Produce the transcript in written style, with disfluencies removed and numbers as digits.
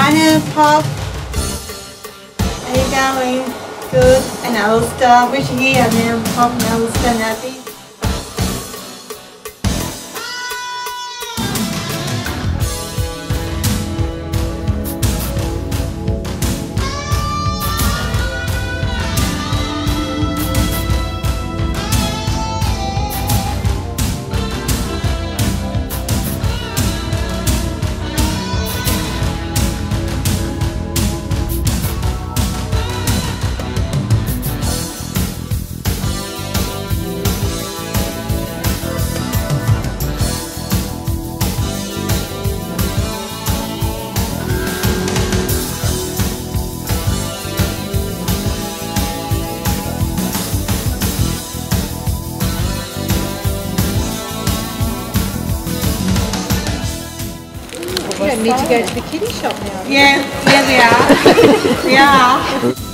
banana pop. Are you going? Good. And Ulster. Which year? Banana pop and Ulster nappy. You don't need to go to the kiddie shop now. Yeah, we are. We are.